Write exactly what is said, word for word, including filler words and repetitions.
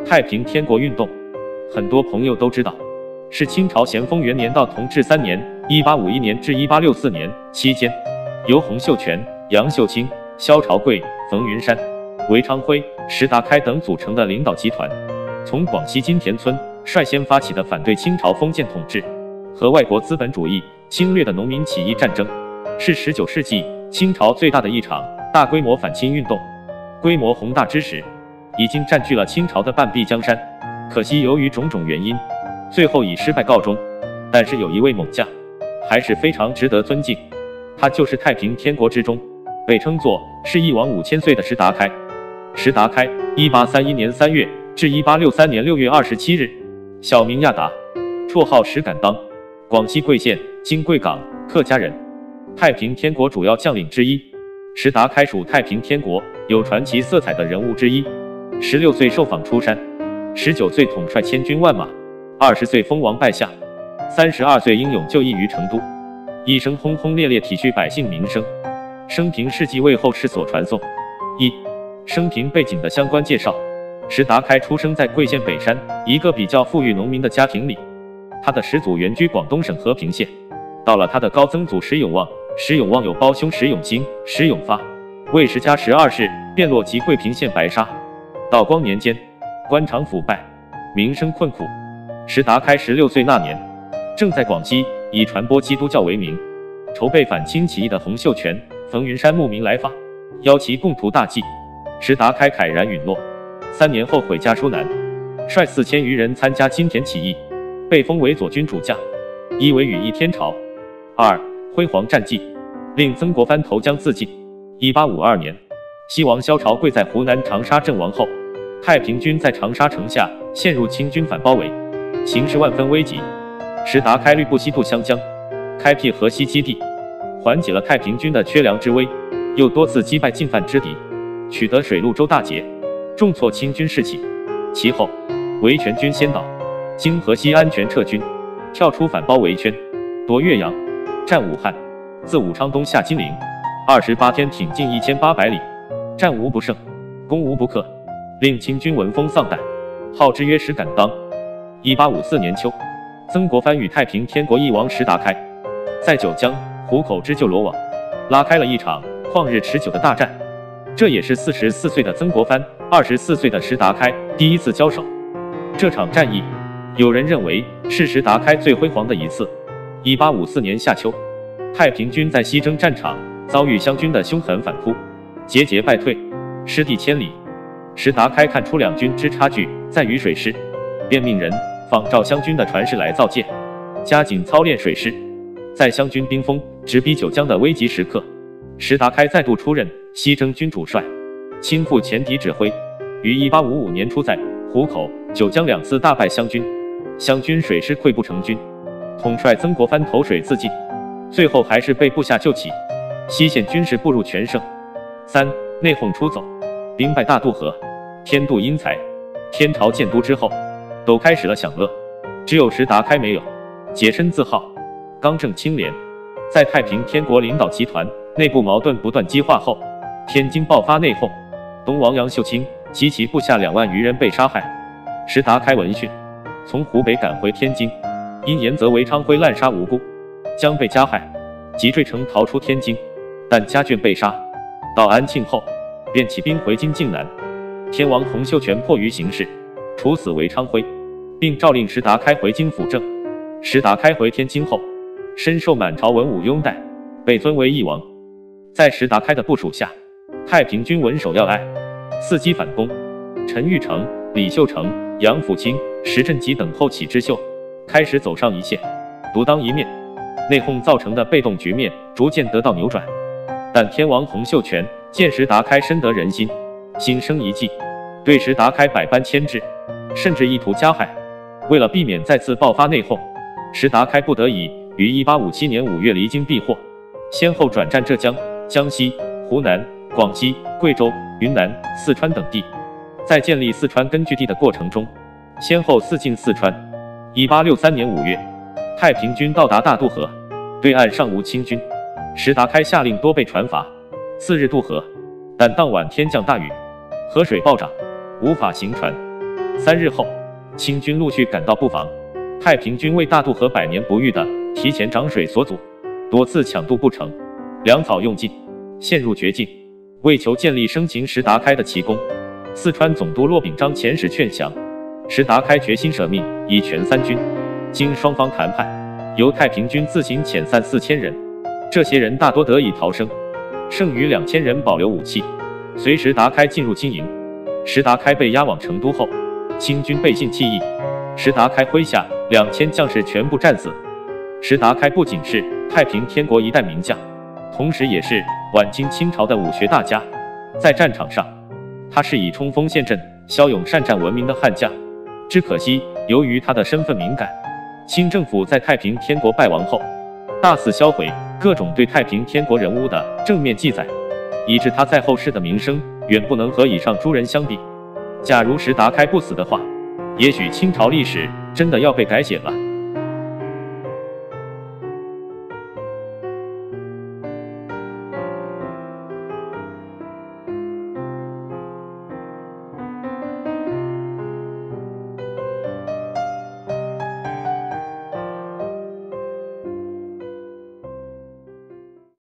太平天国运动，很多朋友都知道，是清朝咸丰元年到同治三年（一八五一年至一八六四年）期间，由洪秀全、杨秀清、萧朝贵、冯云山、韦昌辉、石达开等组成的领导集团，从广西金田村率先发起的反对清朝封建统治和外国资本主义侵略的农民起义战争，是十九世纪清朝最大的一场大规模反清运动。规模宏大之时，已经占据了清朝的半壁江山。可惜由于种种原因，最后以失败告终。但是有一位猛将，还是非常值得尊敬，他就是太平天国之中被称作是一王五千岁的石达开。石达开，一八三一年三月至一八六三年六月二十七日，小名亚达，绰号石敢当，广西桂县金桂港客家人，太平天国主要将领之一。石达开属太平天国有传奇色彩的人物之一。十六岁受访出山，十九岁统帅千军万马，二十岁封王拜相，三十二岁英勇就义于成都，一生轰轰烈烈体恤百姓民生。生平事迹为后世所传颂。一、生平背景的相关介绍。石达开出生在桂县北山一个比较富裕农民的家庭里，他的始祖原居广东省和平县。到了他的高曾祖石永旺，石永旺有胞兄石永兴、石永发，为石家十二世便落及桂平县白沙。道光年间，官场腐败，民生困苦。石达开十六岁那年，正在广西以传播基督教为名，筹备反清起义的洪秀全、冯云山慕名来访，邀其共图大计。石达开慨然允诺。三年后毁家出南，率四千余人参加金田起义，被封为左军主将。一为羽翼天朝，二辉煌战绩，令曾国藩投江自尽。一八五二年，西王萧朝贵在湖南长沙阵亡后，太平军在长沙城下陷入清军反包围，形势万分危急。石达开率部西渡湘江，开辟河西基地，缓解了太平军的缺粮之危，又多次击败进犯之敌，取得水陆州大捷，重挫清军士气。其后，维权军先导，经河西安全撤军，跳出反包围圈，夺岳阳，占武汉，自武昌东下金陵，二十八天挺进一千八百里，战无不胜，攻无不克，令清军闻风丧胆，号之曰石敢当。一八五四年秋，曾国藩与太平天国一王石达开在九江、湖口之旧罗网拉开了一场旷日持久的大战。这也是四十四岁的曾国藩、二十四岁的石达开第一次交手。这场战役，有人认为是石达开最辉煌的一次。一八五四年夏秋，太平军在西征战场遭遇湘军的凶狠反扑，节节败退，失地千里。石达开看出两军之差距在于水师，便命人仿照湘军的船势来造舰，加紧操练水师。在湘军兵锋直逼九江的危急时刻，石达开再度出任西征军主帅，亲赴前敌指挥，于一八五五年初在湖口、九江两次大败湘军，湘军水师溃不成军，统帅曾国藩投水自尽，最后还是被部下救起，西线军事步入全胜。三、内讧出走，兵败大渡河，天妒英才。天朝建都之后，都开始了享乐，只有石达开没有，洁身自好，刚正清廉。在太平天国领导集团内部矛盾不断激化后，天津爆发内讧，东王杨秀清及其部下两万余人被杀害。石达开闻讯，从湖北赶回天津，因严责韦昌辉滥杀无辜，将被加害，即坠城逃出天津，但家眷被杀。到安庆后，便起兵回京靖南。天王洪秀全迫于形势，处死韦昌辉，并诏令石达开回京辅政。石达开回天津后，深受满朝文武拥戴，被尊为义王。在石达开的部署下，太平军稳守要隘，伺机反攻。陈玉成、李秀成、杨辅清、石振吉等后起之秀开始走上一线，独当一面。内讧造成的被动局面逐渐得到扭转。但天王洪秀全见石达开深得人心，心生一计，对石达开百般牵制，甚至意图加害。为了避免再次爆发内讧，石达开不得已于一八五七年五月离京避祸，先后转战浙江、江西、湖南、广西、贵州、云南、四川等地。在建立四川根据地的过程中，先后四进四川。一八六三年五月，太平军到达大渡河，对岸尚无清军，石达开下令多备船筏，次日渡河，但当晚天降大雨，河水暴涨，无法行船。 三日后，清军陆续赶到布防，太平军为大渡河百年不遇的提前涨水所阻，多次抢渡不成，粮草用尽，陷入绝境。为求建立生擒石达开的奇功，四川总督骆秉章遣使劝降，石达开决心舍命，以全三军。经双方谈判，由太平军自行遣散四千人，这些人大多得以逃生，剩余两千人保留武器，随石达开进入金营。石达开被押往成都后，清军背信弃义，石达开麾下两千将士全部战死。石达开不仅是太平天国一代名将，同时也是晚清清朝的武学大家。在战场上，他是以冲锋陷阵、骁勇善战闻名的悍将。只可惜，由于他的身份敏感，清政府在太平天国败亡后，大肆销毁各种对太平天国人物的正面记载，以致他在后世的名声远不能和以上诸人相比。假如石达开不死的话，也许清朝历史真的要被改写了。